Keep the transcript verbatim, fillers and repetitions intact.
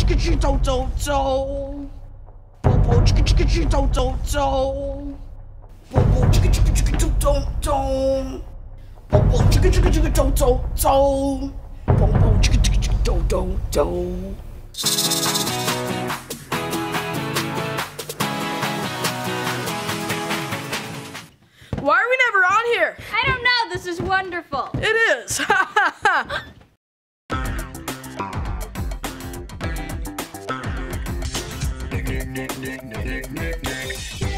chicka chicka zo zo zo. Bobo chicka chicka chicka zo zo zo. Bobo chicka chicka chicka zo zo zo. Bobo chicka chicka chicka zo zo zo. Bobo chicka chicka chicka zo zo zo. Why are we never on here? I don't know, this is wonderful. It is. Nick, Nick, Nick, Nick, Nick, Nick, Nick.